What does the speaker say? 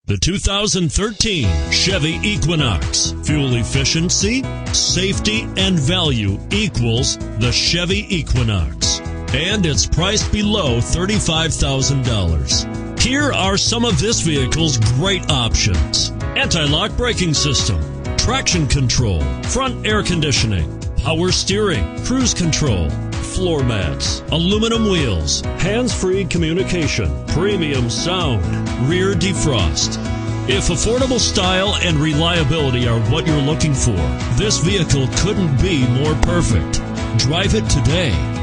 The 2013 Chevy Equinox. Fuel efficiency, safety, and value equals the Chevy Equinox. And it's priced below $35,000. Here are some of this vehicle's great options: anti-lock braking system, traction control, front air conditioning, power steering, cruise control, floor mats, aluminum wheels, hands-free communication, premium sound, rear defrost. If affordable style and reliability are what you're looking for, this vehicle couldn't be more perfect. Drive it today.